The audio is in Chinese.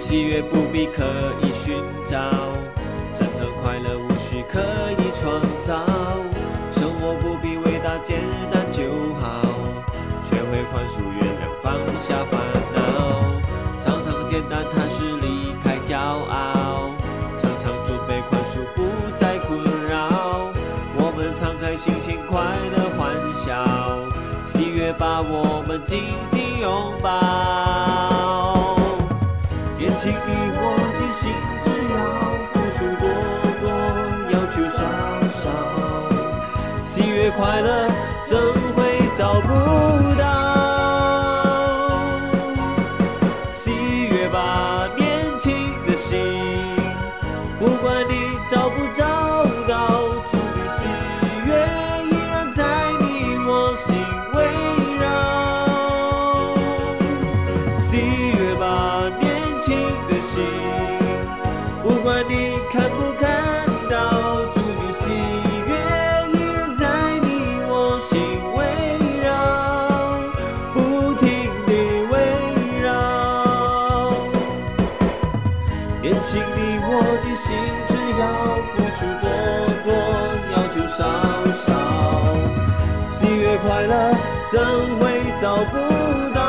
喜悦不必刻意寻找，真正快乐无需刻意创造。生活不必伟大，简单就好。学会宽恕、原谅，放下烦恼。常常简单踏实，离开骄傲。常常准备宽恕，不再困扰。我们敞开心情，快乐欢笑，喜悦把我们紧紧拥抱。年轻的我的心，只要付出多多，要求少少，喜悦快乐怎会找不到？喜悦吧，年轻的心，不管你找不找到，主的喜悦依然在你我心围绕。喜悦吧，年轻的心，不管你看不看到，主的喜悦依然在你我心围绕，不停地围绕。年轻的我的心，只要付出多多，要求少少，喜悦快乐怎会找不到？